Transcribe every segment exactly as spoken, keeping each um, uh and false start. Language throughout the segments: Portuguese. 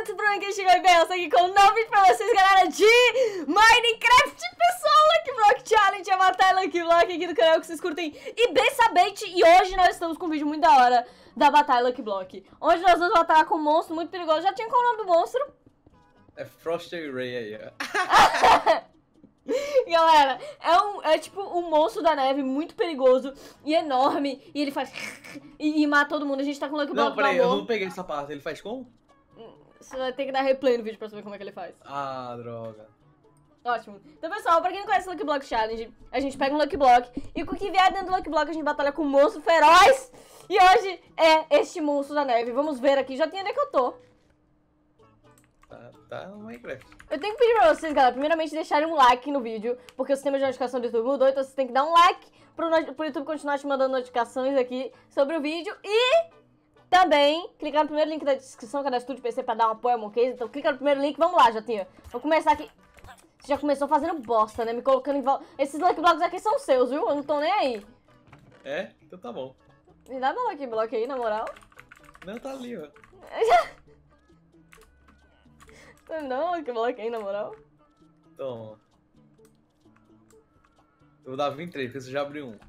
tudo bem? Quem chegou bem? Eu aqui com um novo vídeo pra vocês, galera, de Minecraft, pessoal, Lucky Block Challenge, a batalha Lucky Block aqui do canal que vocês curtem imensamente. E hoje nós estamos com um vídeo muito da hora da batalha Lucky Block, onde nós vamos batalhar com um monstro muito perigoso. Já tinha qual o nome do monstro? É Frosty Ray aí, ó. Galera, é, um, é tipo um monstro da neve muito perigoso e enorme. E ele faz e, e mata todo mundo. A gente tá com o Lucky Block. Não, peraí, eu não peguei essa parte. Ele faz como? Você vai ter que dar replay no vídeo pra saber como é que ele faz. Ah, droga. Ótimo. Então, pessoal, pra quem não conhece o Lucky Block Challenge, a gente pega um Lucky Block e com o que vier dentro do Lucky Block a gente batalha com um monstro feroz. E hoje é este monstro da neve. Vamos ver aqui. Já tem onde é que eu tô. Tá, tá no Minecraft. Eu tenho que pedir pra vocês, galera, primeiramente deixarem um like no vídeo, porque o sistema de notificação do YouTube mudou, então vocês têm que dar um like pro, pro YouTube continuar te mandando notificações aqui sobre o vídeo. E também clicar no primeiro link da descrição, que é da Estúdio P C, pra dar um apoio ao Moncase. Então clica no primeiro link, vamos lá, Jotinha. Vou começar aqui. Você já começou fazendo bosta, né? Me colocando em volta. Esses Lucky Blocks aqui são seus, viu? Eu não tô nem aí. É? Então tá bom. Me dá meu Lucky Block aí, na moral. Não, tá ali, ó. Não, Lucky Block aí, na moral. Toma. Eu vou dar vinte e três, porque você já abriu um.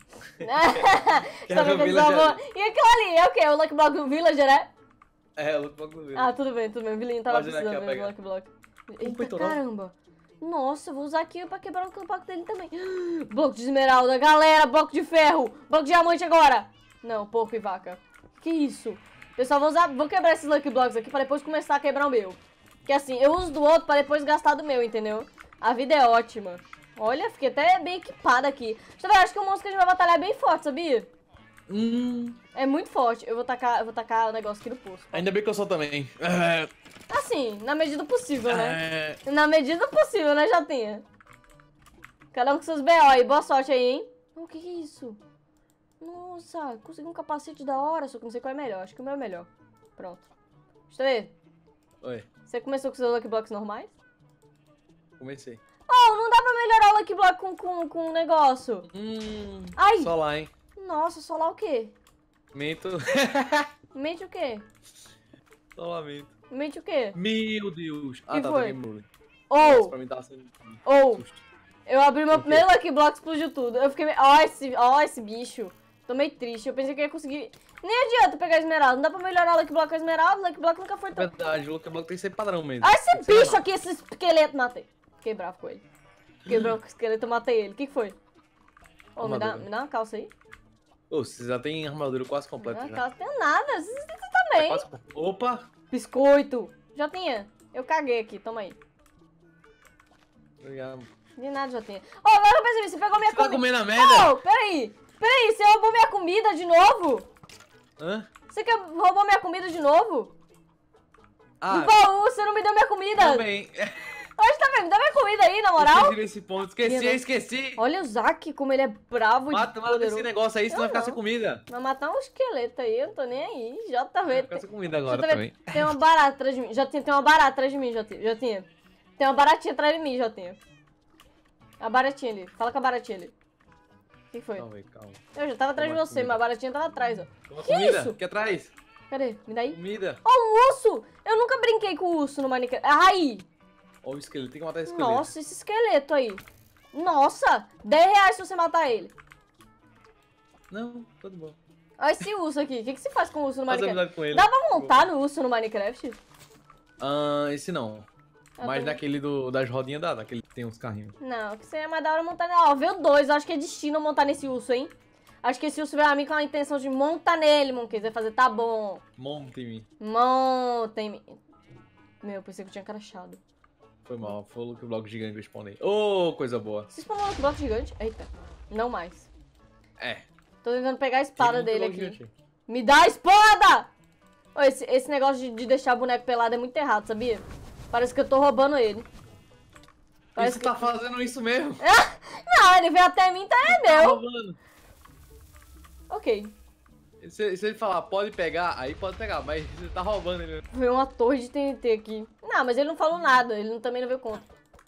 Tá vendo que eles salvou? E aquilo ali, é o quê? O Lucky Block do Villager, é? É, o Lucky Block do Villager. Ah, tudo bem, tudo bem. O Vilinho tava Pode ir precisando aqui, ó, mesmo do pega. Lucky Block. Eita, peitoral. caramba. Nossa, eu vou usar aqui pra quebrar o bloco dele também. Bloco de esmeralda, galera, bloco de ferro, bloco de diamante agora. Não, porco e vaca. Que isso? Pessoal, vou usar, vou quebrar esses Lucky Blocks aqui pra depois começar a quebrar o meu. Que assim, eu uso do outro pra depois gastar do meu, entendeu? A vida é ótima. Olha, fiquei até bem equipada aqui. Deixa eu ver, acho que o monstro que a gente vai batalhar é bem forte, sabia? Hum. É muito forte. Eu vou tacar, eu vou tacar o negócio aqui no poço. Ainda bem que eu sou também. É... Assim, na medida do possível, né? É... Na medida do possível, né, Jotinha? Cada um com seus B O aí. Boa sorte aí, hein? O que que é isso? Nossa, consegui um capacete da hora, só que não sei qual é melhor. Acho que o meu é melhor. Pronto. Deixa eu ver. Oi, Você começou com seus Lucky Blocks normais? comecei. Oh, não dá pra melhorar o Lucky Block com, com, com um negócio. Hum. Ai! Só lá, hein? Nossa, só lá o quê? Mento. Mente o quê? Só lá, mento. Mente o quê? Meu Deus. Ah, Que tá, foi? tá game mode. Ou, Nossa, pra mim tá sendo... ou, susto. eu abri meu Por quê? primeiro Lucky Block e explodiu tudo. Eu fiquei meio... Ó esse, ó esse bicho. Tô meio triste. Eu pensei que eu ia conseguir... Nem adianta pegar a esmeralda. Não dá pra melhorar o Lucky Block com a esmeralda. Lucky Block nunca foi tão... Verdade, o Lucky Block tem que ser padrão mesmo. Ah, esse Tem que ser bicho normal. aqui, esse esqueleto. Matei. Fiquei bravo com ele. Quebrou o esqueleto, eu matei ele. O que que foi? Ô, me dá, Armadura. me dá uma calça aí. Ô, você já tem armadura quase Me completa dá uma já. calça. Tem nada. Você você É também. quase... Opa! Biscoito. Já tinha. Eu caguei aqui. Toma aí. Obrigado. De nada, já tinha. Ô, agora eu percebi. Você pegou minha Você tá comida. comendo a merda? Ô, peraí. Peraí, você roubou minha comida de novo? Hã? Você que roubou minha comida de novo? Ah, No baú, você não me deu minha comida. também. Hoje tá vendo? Me dá minha comida aí, na moral. Esqueci nesse ponto. Esqueci, Minha- esqueci. Olha o Zack, como ele é bravo Mata, e mata esse poderoso. negócio aí, senão Eu vai ficar não. sem comida. Vai matar um esqueleto aí, eu não tô nem aí. Já tá Vai vendo. ficar sem comida agora Já tá também. vendo? Tem uma barata atrás de mim. Já tinha, tem uma barata atrás de mim, já tinha. Já tinha. Tem uma baratinha atrás de mim, já tinha. A baratinha ali. Fala com a baratinha ali. O que foi? Calma aí, calma. Eu já tava atrás de Toma você, comida. mas a baratinha tava atrás, ó. Toma Que comida. isso? Aqui atrás. Cadê? Me dá aí. Comida. Ó, um urso! Eu nunca brinquei com o urso no Minecraft. Ai! Ó o esqueleto, tem que matar esse esqueleto. Nossa, esse esqueleto aí. Nossa! dez reais se você matar ele. Não, tudo bom. Olha esse urso aqui. O que, que se faz com o urso no Faz Minecraft? amizade com ele. Dá pra montar no urso no Minecraft? Ah, esse não. Ah, Mas tá. naquele do, das rodinhas dá, daquele que tem uns carrinhos. Não, que seria mais da hora montar nele. Ó, veio dois. Eu acho que é destino montar nesse urso, hein? Acho que esse urso veio a mim com a intenção de montar nele, mano. Quer dizer, fazer, tá bom. Monte-me. Montem. Meu, pensei que eu tinha crachado. Foi mal, foi o Lucky Block gigante que eu spawnei. Ô, coisa boa. Você spawnou um bloco gigante? Eita. Não mais. É. Tô tentando pegar a espada Tem um dele Lucky aqui. Block gigante. Me dá a espada! Ô, esse, esse negócio de, de deixar boneco pelado é muito errado, sabia? Parece que eu tô roubando ele. E Parece você que... tá fazendo isso mesmo? Não, ele veio até mim, então é Tá meu. roubando. Ok. Se, se ele falar pode pegar, aí pode pegar, mas você tá roubando ele. Veio uma torre de T N T aqui. Não, mas ele não falou nada, ele não- também não veio conta.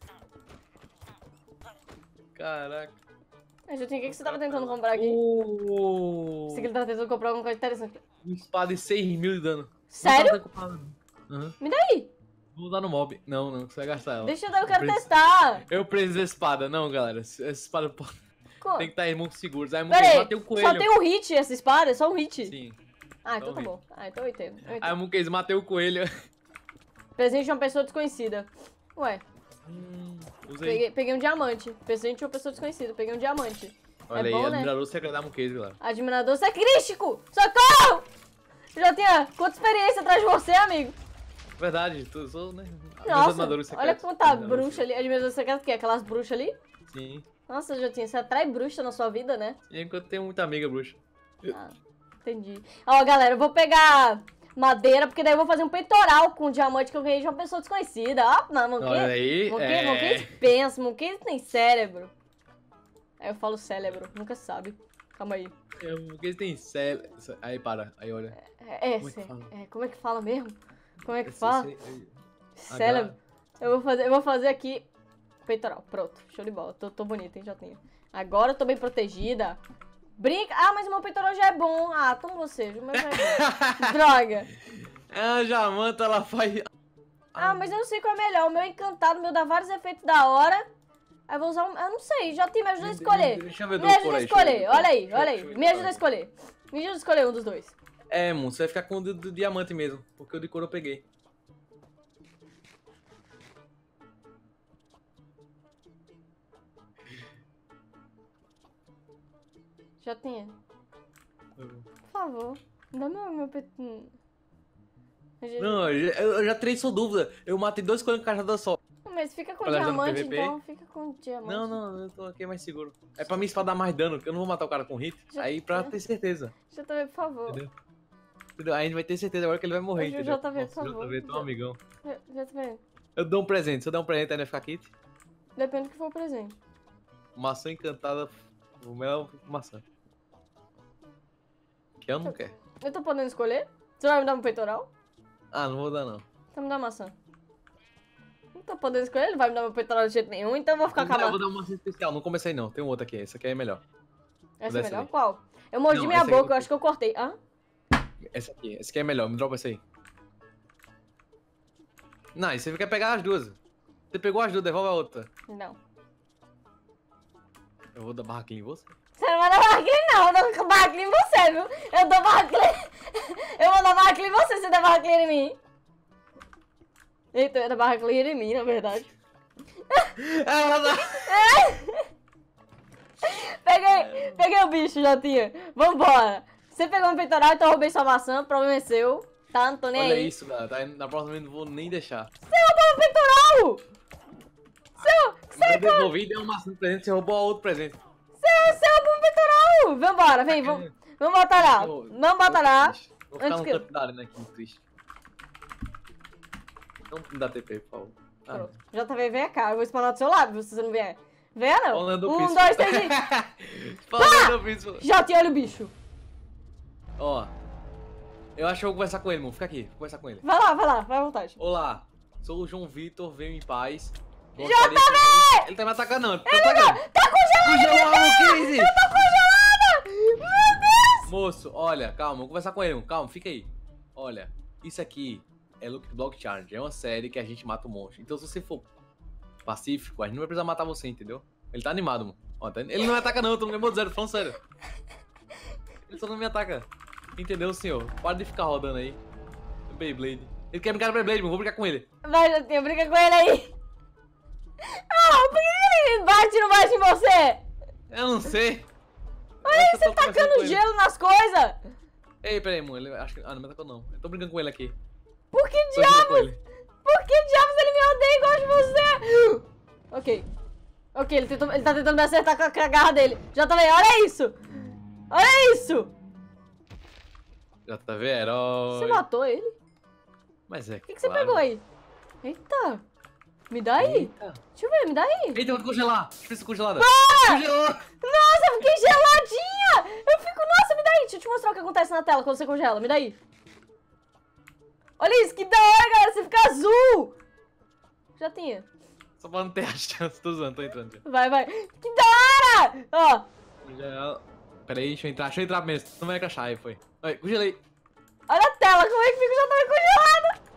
Caraca. Mas eu tinha o que que você tava tentando comprar aqui? Oh, Você que ele tava tentando comprar alguma coisa interessante. uma espada de seis mil de dano. Sério? Não tava comprando. Uhum. Me dá aí. Vou usar no mob. Não, não, você vai gastar ela. Deixa eu dar, eu quero preciso- testar. Eu preciso da espada. Não, galera. Essa espada pode- Co- tem que estar irmãos seguros. Aí Pera aí, matei o coelho. só tem um hit essa espada? É só um hit? Sim. Ah, então só tá um bom. Ah, então eu entendo. Eu Aí entendo. o Monkey matei o coelho. Presente de uma pessoa desconhecida. Ué, Hum, usei. peguei, peguei um diamante. Presente de uma pessoa desconhecida. Peguei um diamante. Olha é aí, bom, né? admirador secreto da Monkey, galera. Admirador sacrístico! Socorro! Eu já tinha quanta experiência atrás de você, amigo? Verdade, tu sou, né? Nossa, Admirador olha secreto. quanta Admirador bruxa ali. Admirador secreto o quê? Aquelas bruxas ali? secreto. Sim. Nossa, já tinha. Você atrai bruxa na sua vida, né? E enquanto tem muita amiga bruxa. Ah, entendi. Ó, galera, eu vou pegar madeira, porque daí eu vou fazer um peitoral com diamante que eu ganhei de uma pessoa desconhecida. Ó, não, Monkey. Olha aí, Monkey, é... Monkey pensa, Monkey tem cérebro. Aí eu falo cérebro, nunca sabe. Calma aí. É, Monkey tem céu... Aí, para. Aí, olha. É, é, Como é que cé- fala? é, como é que fala mesmo? Como é que Esse- fala? esse- Cérebro. Eu vou fazer, eu vou fazer aqui peitoral. Pronto, show de bola. Tô, tô bonita, hein, já tenho. Agora eu tô bem protegida. Brinca. Ah, mas o meu peitoral já é bom. Ah, toma você. O meu já é bom. Droga. A Jamanta, ela faz... Ah, mas eu não sei qual é melhor. O meu é encantado, o meu dá vários efeitos da hora. Aí eu vou usar um... Eu não sei, já tem, me ajuda a escolher. Deixa eu ver Me do por ajuda a aí, escolher. deixa eu ver. Olha aí, Deixa eu- olha deixa eu aí. ver Me do ajuda a por aí. escolher. Me ajuda a escolher um dos dois. É, Moon, você vai ficar com o do, do diamante mesmo. Porque o de couro eu peguei. Já tinha. Por favor. Dá meu, meu petinho. Não, eu já, eu já tirei sua dúvida. Eu matei dois coelhos com cajada só. Mas fica com Olha, já no diamante, P V P? então. Fica com diamante. Não, não, eu tô aqui mais seguro. É pra mim dar mais dano, porque eu não vou matar o cara com hit. Já- Aí pra ter certeza. J V, por favor. Entendeu? Entendeu? Aí a gente vai ter certeza agora que ele vai morrer, Ô, entendeu? J V, por Nossa, favor. J V, tão amigão. J V, Eu dou um presente. Se eu der um presente, aí vai ficar kit. depende do que for o presente. Maçã encantada. O mel maçã. Que eu não quero. Eu tô podendo escolher? Você vai me dar um peitoral? Ah, não vou dar não. Então me dá maçã. Não tô podendo escolher, ele vai me dar meu peitoral de jeito nenhum, então eu vou ficar Não, eu calado. vou dar uma maçã especial. Não comecei não. Tem um outro aqui. Esse aqui é melhor. Essa é dessa melhor? ali. Qual? Eu mordi Não, minha essa aí eu boca, eu acho que eu cortei. Hã? Esse aqui. Esse aqui é melhor. Me dropa esse aí. Não, e você quer pegar as duas. Você pegou as duas, devolve a outra. Não. Eu vou dar barraquinha em você. Você não vai dar barraquinha não, eu dou barraquinha em você, viu? Eu dou barraquinha... Eu vou dar barraquinha em você, você dá barraquinha em mim. Eita, eu ia dar barraquinha em mim, na verdade. Ela dá... Peguei, peguei o bicho, já tinha. Vambora. Você pegou meu peitoral, então eu roubei sua maçã, o problema é seu. Tá, não tô nem Olha aí. isso, cara. Tá? Na próxima eu não vou nem deixar. Você roubou meu peitoral! Seu, Eu devolvi e dei uma maçã de presente, você roubou a outro presente. seu, seu roubou meu peitoral! Vambora, vem, vamos, vamos batalhar. Eu- Vamos batalhar. Vou ficar Antes no que eu- campo da arena aqui, triste. Não me dá T P, por favor. Ah, Pronto. J V, vem cá, eu vou spawnar do seu lado, se você não vier. Venha não. Falando do Um, príncipe. dois, três e... Falando do príncipe. Já tinha, olha o bicho. Ó. Eu acho que eu vou conversar com ele, mano. Fica aqui, vou conversar com ele. Vai lá, vai lá, vai à vontade. Olá, sou o João Vitor, venho em paz. J V! Ele tá me atacando, não. Ele tá atacando. Tá congelado! Congelou a Case! Eu tô congelada! Meu Deus! Moço, olha, calma, vou conversar com ele, mano. Calma, fica aí. Olha, isso aqui é Luke Block Charge. É uma série que a gente mata o monstro. Então se você for pacífico, a gente não vai precisar matar você, entendeu? Ele tá animado, mano. Ó, tá- Ele não me ataca não, eu tô no Game Mode Zero, falando sério. Ele só não me ataca. Entendeu, senhor? Para de ficar rodando aí. Beyblade. Ele quer brincar no Beyblade, mano. Vou brincar com ele. Vai, Jotinha, brinca com ele aí. Ah, por que ele bate e não bate em você? Eu não sei. Olha aí, você tacando gelo nas coisas. Ei, peraí, mano. Ele... Acho que... Ah, não me atacou não. Eu tô brincando com ele aqui. Por que Tô brincando com diabos? ele. Por que diabos ele me odeia igual de você? Ok. Ok, ele, tentou, ele tá tentando me acertar com a, com a garra dele. Já tá vendo? Olha isso. Olha isso. Já tá vendo? Herói. Você matou ele? Mas é O que, que você claro. pegou aí? Eita. Me dá aí. Eita. Deixa eu ver, me dá aí. Eita, eu vou congelar. Deixa eu congelada. Ah! Congelou. Nossa, eu fiquei geladinha! Eu fico, nossa, me dá aí. Deixa eu te mostrar o que acontece na tela quando você congela. Me dá aí. Olha isso, que da hora, galera. Você fica azul. Já tinha. Só pra não ter a chance. Tô usando, tô entrando já. Vai, vai. Que da hora! Ó, Já... Peraí, deixa eu entrar. Deixa eu entrar mesmo. Não vai encaixar, aí foi. Aí, congelei. olha a tela, como é que fica já tá congelado?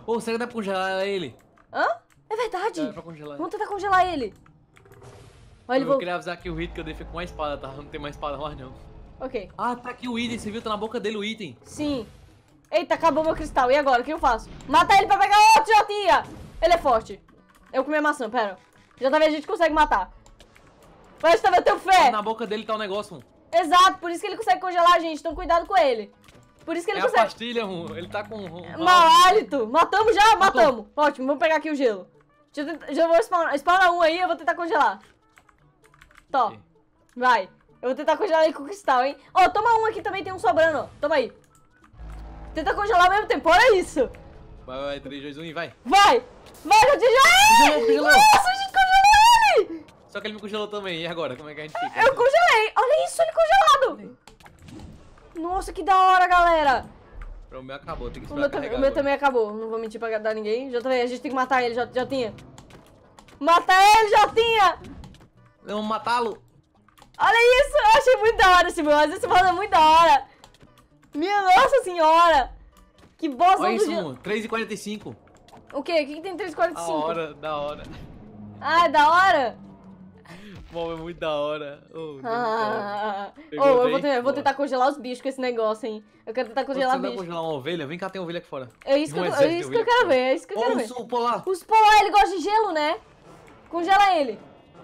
Ô, será que dá pra congelar ele? Hã? É verdade. Dá pra congelar. Vamos tentar congelar ele. Olha, ele Eu vou... queria avisar que o hit que eu dei foi com uma espada, tá? Não tem mais espada mais, não. Ok. Ah, tá aqui o item, você viu? Tá na boca dele o item. Sim. Eita, acabou meu cristal. E agora? O que eu faço? Mata ele pra pegar outro, Jotinha! Ele é forte. Eu comi a maçã, pera. Já tá vendo? A gente consegue matar. Mas tá vendo? Eu tenho fé. Na boca dele tá o negócio, mano. Exato, por isso que ele consegue congelar a gente. Então cuidado com ele. Por isso que ele É a consegue... pastilha, mano. Ele tá com... um- Mau hálito. Matamos já? Matamos. Ótimo, vamos pegar aqui o gelo. Já, tenta... já vou spawnar. Spawna um aí, eu vou tentar congelar. Tó. Ok. Vai. Eu vou tentar congelar ele com cristal, hein? Ó, toma um aqui também, tem um sobrando, ó. Toma aí. Tenta congelar ao mesmo tempo, olha isso. Vai, vai, três, dois, um e vai. Vai. Vai, já te já. Congelou, congelou. Nossa, a gente congelou ele. Só que ele me congelou também. E agora? Como é que a gente fica? Eu congelei. Olha isso, ele congelado. Nossa, que da hora, galera. O meu acabou, tem que O esperar meu, tam- carregar o meu agora. também acabou. Não vou mentir pra dar ninguém. Já também, a gente tem que matar ele, já, já tinha. Mata ele, já tinha. Vamos matá-lo. Olha isso, eu achei muito da hora esse boss. Esse boss é muito da hora. Minha nossa senhora. Que boss Olha do isso, gelo. mano. três e quarenta e cinco. O quê? O que, que tem três e quarenta e Da cinco? hora, da hora. Ah, é da hora? Bom, é muito da hora. Oh, Deus do céu. Ah, Pegou oh, eu bem? vou, ter- eu vou Boa. tentar congelar os bichos com esse negócio, hein? Eu quero tentar Você congelar vai bicho. congelar uma ovelha? Vem cá, tem ovelha aqui fora. É isso que, Um eu, é exército de isso que eu ovelha quero aqui ver, é isso que eu fora. quero Ó, ver. o sul polar. Os polar, ele gosta de gelo, né? Congela ele.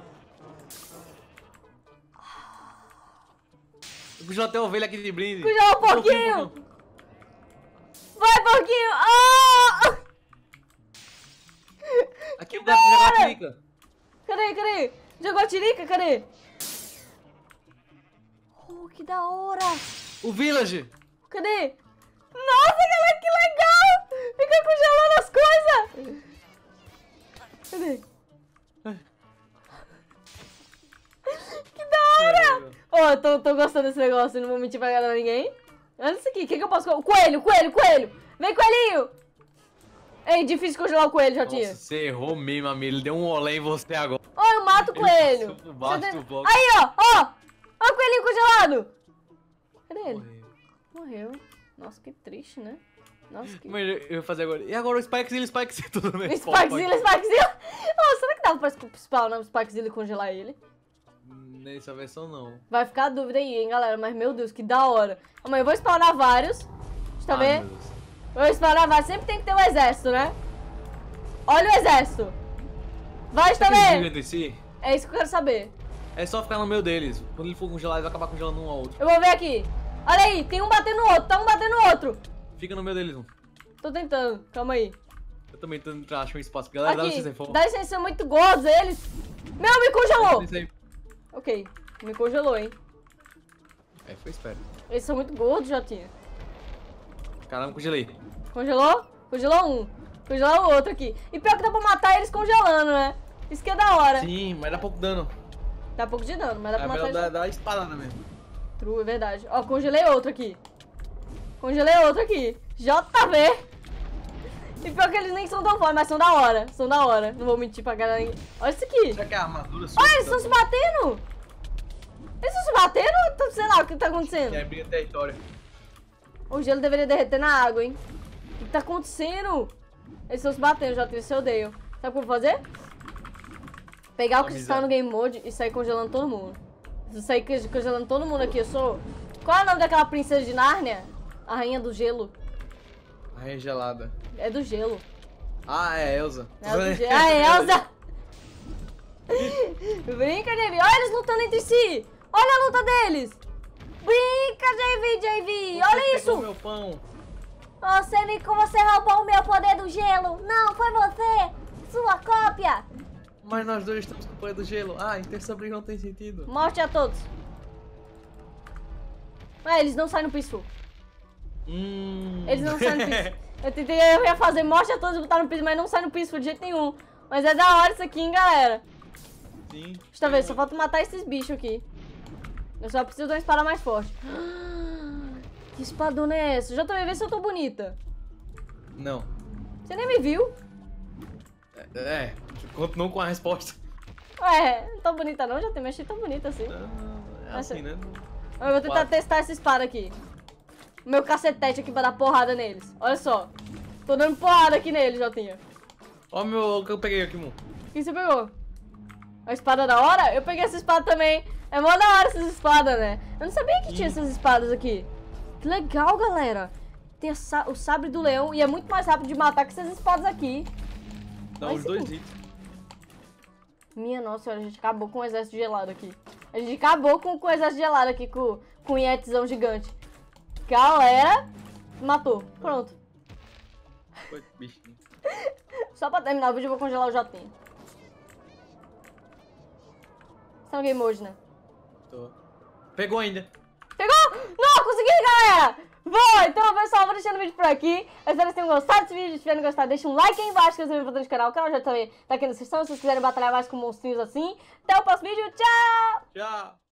Eu congelo até a ovelha aqui de brinde. Congela um pouquinho. Vai, porquinho. Ah! Aqui dá pra jogar a tirica. Cadê, cadê? Jogou a tirica, cadê? Oh, que da hora. O village. Cadê? Nossa, galera, que legal! Fica congelando as coisas! Cadê? Que da hora! Ô, eu tô, tô gostando desse negócio, não vou mentir pra galera ninguém. Olha isso aqui, o que, que eu posso... O coelho, coelho, coelho! Vem, coelhinho! Ei, difícil congelar o coelho, já tinha. Nossa, você errou mesmo, amigo. Ele deu um olé em você agora. Ó, eu mato o Ele coelho! passou por baixo Você tem- do bloco. Aí, ó, ó! Ó o coelhinho congelado! Cadê ele? Morreu. Morreu. Nossa, que triste, né? Nossa, que... Mas eu eu ia fazer agora. E agora o Spikezilla, Spikezilla, tudo né? Spikezilla, Spikezilla! Oh, será que dava pra spawnar o Spikezilla e congelar ele? Nessa versão não. Vai ficar a dúvida aí, hein, galera. Mas, meu Deus, que da hora. Calma aí, eu vou spawnar vários. Deixa eu Ah, ver. meu Deus. Vou spawnar vários. Sempre tem que ter um exército, né? Olha o exército. Vai, Será que eles vivem também. entre si? É isso que eu quero saber. É só ficar no meio deles. Quando ele for congelado, ele vai acabar congelando um ao outro. Eu vou ver aqui. Olha aí, tem um batendo no outro. Tá um batendo no outro. Fica no meio deles, um. Tô tentando. Calma aí. Eu também tô tentando achar um espaço. Galera, dá Aqui. licença, por favor. Dá licença, são muito gordos eles. Meu, me congelou. Isso aí. Ok, me congelou, hein. É, foi esperto. Eles são muito gordos, já tinha. Caramba, congelei. Congelou? Congelou um. Congelou o outro aqui. E pior que dá pra matar eles congelando, né? Isso que é da hora. Sim, mas dá pouco dano. Dá pouco de dano, mas dá É pra matar melhor eles. dar, dar espadada mesmo. True, é verdade. Ó, congelei outro aqui. Congelei outro aqui. J V. E pior que eles nem são tão fortes, mas são da hora. São da hora. Não vou mentir pra galera. Olha isso aqui. Será que é a armadura sua? Olha, eles estão se batendo. Eles estão se batendo ou tá- sei lá o que tá acontecendo? Que é briga de território. O gelo deveria derreter na água, hein? O que tá acontecendo? Eles estão se batendo, já tenho, se odeio. Sabe o que eu vou fazer? Pegar o Uma cristal amizade. no game mode e sair congelando todo mundo. Se eu sair conge- congelando todo mundo aqui, eu sou... Qual é o nome daquela princesa de Nárnia? A rainha do gelo. A rainha gelada. É do gelo. Ah, é a Elsa. É do gelo. Ah, é Elsa! Brinca, J V. Olha eles lutando entre si! Olha a luta deles! Brinca, J V, J V! Você Olha pegou isso! meu pão. Você me como você roubou o meu poder do gelo! Não, foi você! Sua cópia! Mas nós dois estamos com o poder do gelo. Ah, então essa briga não tem sentido. Morte a todos! Ah, eles não saem no peaceful. Hum. Eles não saem no peaceful. Eu tentei, eu ia fazer morte a todos e botar no peaceful, mas não sai no peaceful de jeito nenhum. Mas é da hora isso aqui, hein, galera? Sim. Deixa eu ver, só falta matar esses bichos aqui. Eu só preciso de uma espada mais forte. Que espadona é essa? Já também vê se eu tô bonita. Não. Você nem me viu? É, é, continuo com a resposta. Ué, não tô bonita não, já também achei tão bonita assim. Ah, é assim, né? Eu vou tentar Quatro. testar essa espada aqui. O meu cacetete aqui pra dar porrada neles. Olha só. Tô Tô dando porrada aqui nele, Jotinha. Ó, meu, o que eu peguei aqui, Mu. O que você pegou? A espada da hora? Eu peguei essa espada também. É mó da hora essas espadas, né? Eu não sabia que tinha essas espadas aqui. Que legal, galera. Tem a sa o sabre do leão e é muito mais rápido de matar que essas espadas aqui. Dá Mas os sim. dois hits. Minha nossa senhora, a gente acabou com o exército gelado aqui. A gente acabou com, com o exército gelado aqui, com, com o Yetzão gigante. Galera, matou. Pronto. Foi, bichinho. Só pra terminar o vídeo eu vou congelar o Jotinha. Você tá no game mode, né? Tô. Pegou ainda. Pegou? Não, consegui, galera! Bom, então, pessoal, vou deixando o vídeo por aqui. Eu espero que vocês tenham gostado desse vídeo. Se tiverem gostado, deixa um like aí embaixo, que eu inscreva no canal. O canal já também tá aqui na descrição, se vocês quiserem batalhar mais com monstrinhos assim. Até o próximo vídeo, tchau! Tchau.